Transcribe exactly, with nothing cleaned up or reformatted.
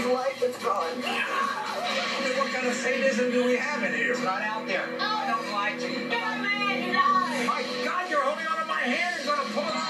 life is gone. What kind of sadism do we have in here? It's not out there. Oh. I don't like you. Get a man, you lie. My God, you're holding onto my hand and going to pull it off.